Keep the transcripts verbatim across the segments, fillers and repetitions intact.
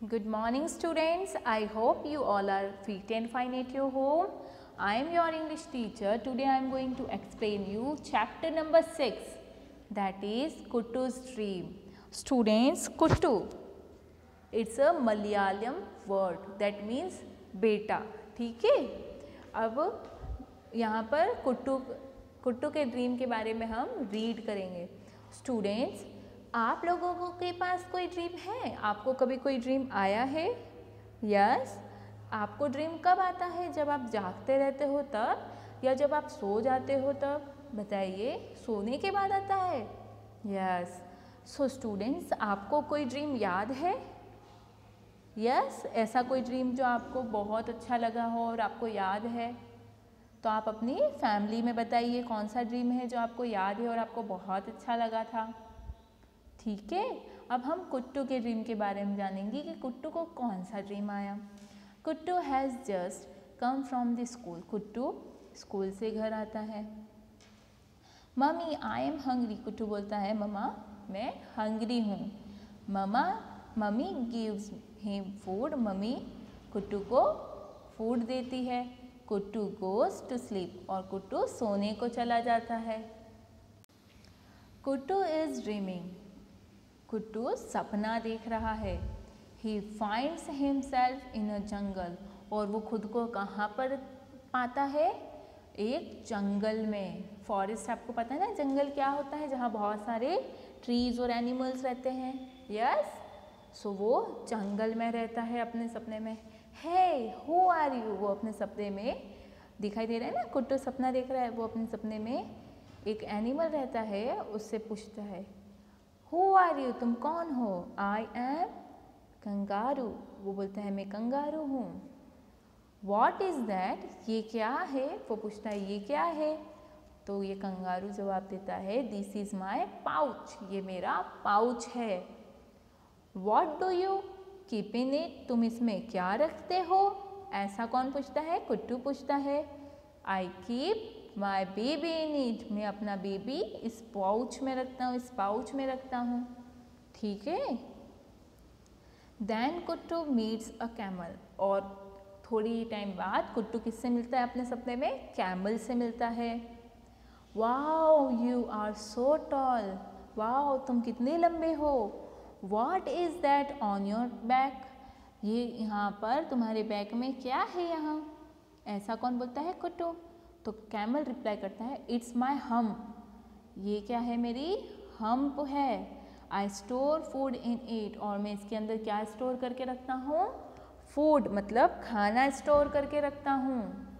Good morning students. I hope you all are fit and fine at your home. I am your English teacher. Today I am going to explain you chapter number six, that is Kuttu's dream. Students, Kuttu, it's a Malayalam word that means बेटा. ठीक है. अब यहाँ पर कुट्टू कुट्टू के dream के बारे में हम रीड करेंगे. स्टूडेंट्स, आप लोगों के पास कोई ड्रीम है? आपको कभी कोई ड्रीम आया है? यस. आपको ड्रीम कब आता है? जब आप जागते रहते हो तब, या जब आप सो जाते हो तब? बताइए. सोने के बाद आता है. यस. सो स्टूडेंट्स, आपको कोई ड्रीम याद है? यस yes, ऐसा कोई ड्रीम जो आपको बहुत अच्छा लगा हो और आपको याद है, तो आप अपनी फैमिली में बताइए कौन सा ड्रीम है जो आपको याद है और आपको बहुत अच्छा लगा था. ठीक है. अब हम कुट्टू के ड्रीम के बारे में जानेंगे कि कुट्टू को कौन सा ड्रीम आया. Kuttu has just come from the school. Kuttu school से घर आता है. Mummy I am hungry. Kuttu बोलता है मम्मा मैं हंग्री हूँ. Mama mummy gives him food. Mummy Kuttu को फूड देती है. Kuttu goes to sleep. और कुट्टू सोने को चला जाता है. कुट्टू इज ड्रीमिंग. कुट्टू सपना देख रहा है. He finds himself in a jungle. और वो खुद को कहाँ पर पाता है? एक जंगल में. फॉरेस्ट आपको पता है ना जंगल क्या होता है, जहाँ बहुत सारे ट्रीज और एनिमल्स रहते हैं. यस. सो so, वो जंगल में रहता है अपने सपने में. Hey who are you. वो अपने सपने में दिखाई दे रहा है ना, कुट्टू सपना देख रहा है. वो अपने सपने में एक एनिमल रहता है, उससे पूछता है हु आर यू, तुम कौन हो? I am kangaroo. वो बोलता है मैं कंगारू हूँ. वॉट इज़ दैट, ये क्या है? वो पूछता है ये क्या है? तो ये कंगारू जवाब देता है दिस इज़ माई पाउच. ये मेरा पाउच है. What do you keep in it, तुम इसमें क्या रखते हो? ऐसा कौन पूछता है? कुट्टू पूछता है. I keep my baby in it, मैं अपना बेबी इस पाउच में रखता हूँ, इस पाउच में रखता हूँ. ठीक है. Then Kuttu meets a camel. और थोड़ी टाइम बाद कुट्टू किससे मिलता है अपने सपने में? कैमल से मिलता है. Wow you are so tall. Wow तुम कितने लंबे हो. What is that on your back? ये यहाँ पर तुम्हारे बैक में क्या है यहाँ? ऐसा कौन बोलता है? कुट्टू. तो कैमल रिप्लाई करता है इट्स माई हम्प. ये क्या है? मेरी हम्प है. I store food in it. और मैं इसके अंदर क्या स्टोर करके रखता हूँ? फूड मतलब खाना स्टोर करके रखता हूँ.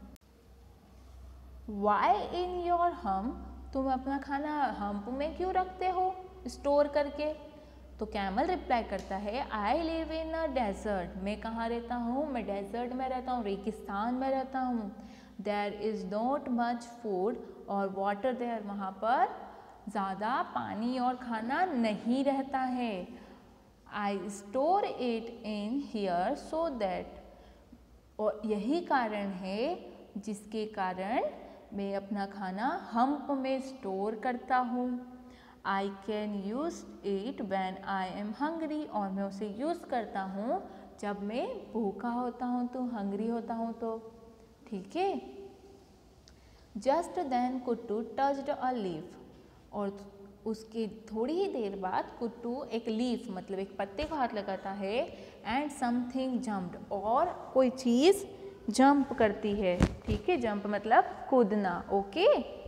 वाई इन योर हम्प, तुम अपना खाना हम्प में क्यों रखते हो स्टोर करके? तो कैमल रिप्लाई करता है I live in a desert. मैं कहाँ रहता हूँ? मैं डेजर्ट में रहता हूँ, रेगिस्तान में रहता हूँ. There is not much food और वाटर देयर. वहाँ पर ज़्यादा पानी और खाना नहीं रहता है. I store it in here so that, और यही कारण है जिसके कारण मैं अपना खाना हम्प में स्टोर करता हूँ. I can use it when I am hungry. और मैं उसे यूज़ करता हूँ जब मैं भूखा होता हूँ, तो हंग्री होता हूँ तो. ठीक है. Just then Kuttu touched a leaf. और उसके थोड़ी ही देर बाद कुट्टू एक लीफ मतलब एक पत्ते को हाथ लगाता है. And something jumped. और कोई चीज़ जंप करती है. ठीक है. जंप मतलब कूदना. Okay.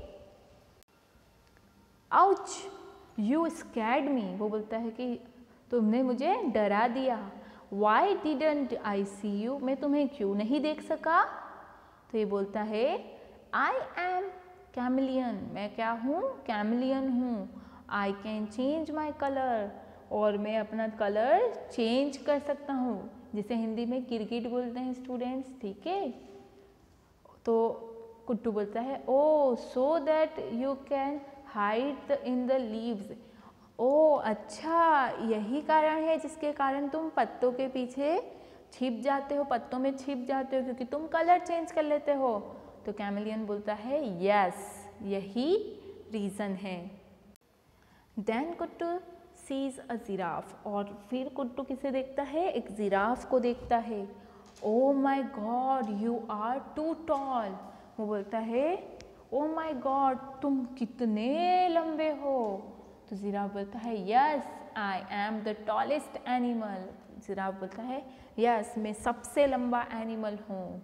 Ouch you scared me. वो बोलता है कि तुमने मुझे डरा दिया. Why didn't I see you, मैं तुम्हें क्यों नहीं देख सका? तो ये बोलता है आई एम कैमिलियन. मैं क्या हूँ? कैमिलियन हूँ. I can change my colour. और मैं अपना कलर चेंज कर सकता हूँ, जिसे हिंदी में किरकिट बोलते हैं स्टूडेंट्स. ठीक है. तो कुट्टू बोलता है oh so that you can hide in the leaves. Oh अच्छा, यही कारण है जिसके कारण तुम पत्तों के पीछे छिप जाते हो, पत्तों में छिप जाते हो, क्योंकि तुम कलर चेंज कर लेते हो. तो कैमिलियन बोलता है यस, यही रीज़न है. Then Kuttu sees a giraffe, और फिर कुट्टू किसे देखता है? एक जिराफ को देखता है। Oh my god you are too tall, वो बोलता है ओ माई गॉड तुम कितने लंबे हो। तो जिराफ बोलता है yes I am the tallest animal, giraffe बोलता है यस मैं सबसे लंबा एनिमल हूँ।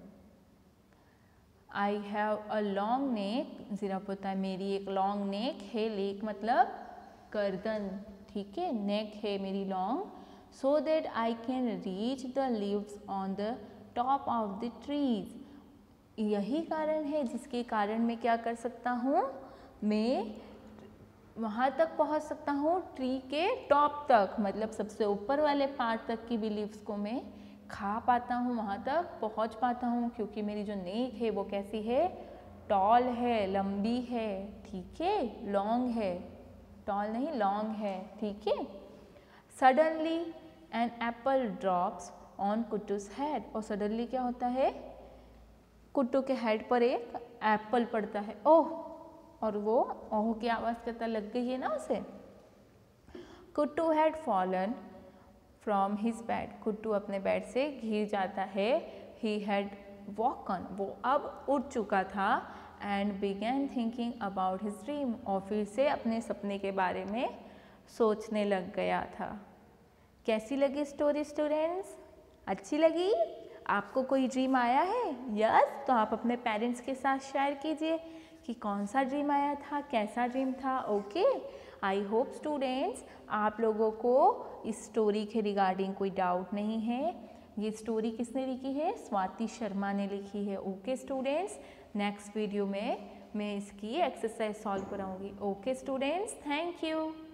I have a long neck, giraffe बोलता है मेरी एक लॉन्ग नेक है, लेक मतलब गर्दन, ठीक है, नेक है मेरी long, so that I can reach the leaves on the top of the trees, यही कारण है जिसके कारण मैं क्या कर सकता हूँ, मैं वहाँ तक पहुँच सकता हूँ ट्री के टॉप तक, मतलब सबसे ऊपर वाले पार्ट तक की भी लीव्स को मैं खा पाता हूँ, वहाँ तक पहुँच पाता हूँ, क्योंकि मेरी जो नेक है वो कैसी है? टॉल है, लंबी है, ठीक है, लॉन्ग है, टॉल नहीं लॉन्ग है, ठीक है। Suddenly an apple drops on Kuttu's head, और सडनली क्या होता है? कुट्टू के हेड पर एक एप्पल पड़ता है, ओह, और वो ओह की आवाज़ करता लग गई है ना उसे। Kuttu had fallen from his bed, Kuttu अपने बेड से गिर जाता है। ही हैड वॉकन, वो अब उठ चुका था। And began thinking about his dream, और फिर से अपने सपने के बारे में सोचने लग गया था। कैसी लगी स्टोरी स्टूडेंट्स? अच्छी लगी? आपको कोई ड्रीम आया है? यस, तो आप अपने पेरेंट्स के साथ शेयर कीजिए कि कौन सा ड्रीम आया था, कैसा ड्रीम था। ओके, आई होप स्टूडेंट्स आप लोगों को इस स्टोरी के रिगार्डिंग कोई डाउट नहीं है। ये स्टोरी किसने लिखी है? स्वाति शर्मा ने लिखी है। ओके स्टूडेंट्स, नेक्स्ट वीडियो में मैं इसकी एक्सरसाइज सॉल्व कराऊंगी। Okay students, thank you.